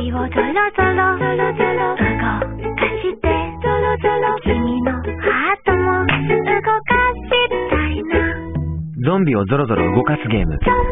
をゾロゾロ動かして君のハートも動かしたいな。 ゾンビをゾロゾロ動かすゲーム。